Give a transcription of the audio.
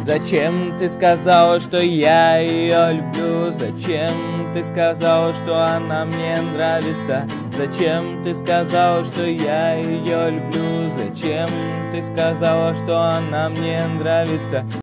Зачем ты сказала, что я ее люблю? Зачем ты сказала, что она мне нравится? Зачем ты сказала, что я ее люблю? Зачем ты сказала, что она мне нравится?